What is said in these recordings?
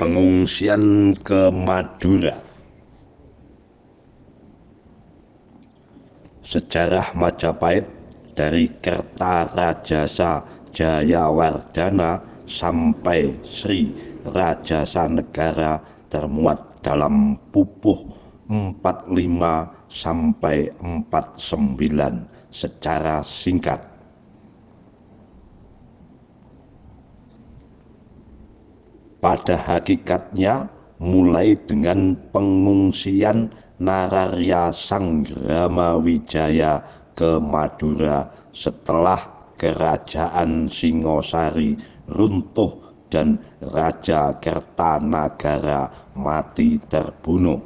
Pengungsian ke Madura. Sejarah Majapahit dari Kertarajasa Jayawardhana sampai Sri Rajasa Negara termuat dalam Pupuh 45 sampai 49 secara singkat. Pada hakikatnya mulai dengan pengungsian Nararya Sanggrama Wijaya ke Madura setelah kerajaan Singosari runtuh dan Raja Kertanagara mati terbunuh.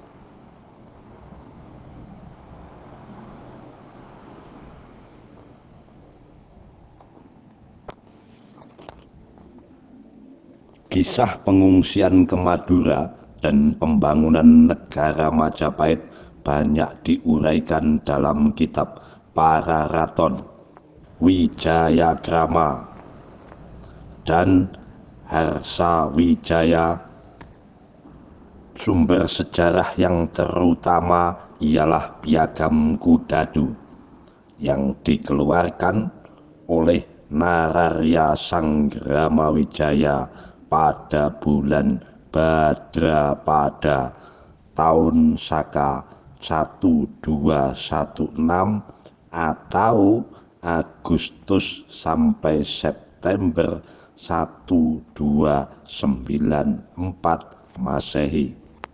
Kisah pengungsian ke Madura dan pembangunan negara Majapahit banyak diuraikan dalam kitab Pararaton, Wijayakrama, dan Harsawijaya. Sumber sejarah yang terutama ialah Piagam Kudadu yang dikeluarkan oleh Nararya Sanggrama Wijaya pada bulan Badrapada tahun Saka 1216 atau Agustus sampai September 1294 Masehi.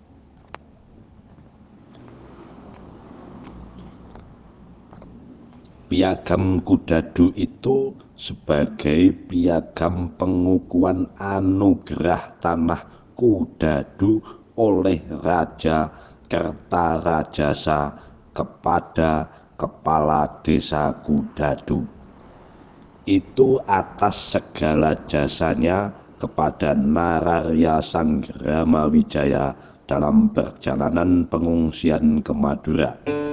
Piagam Kudadu itu sebagai piagam pengukuhan anugerah tanah Kudadu oleh Raja Kertarajasa kepada kepala desa Kudadu. Itu atas segala jasanya kepada Nararya Sanggrama Wijaya dalam perjalanan pengungsian ke Madura.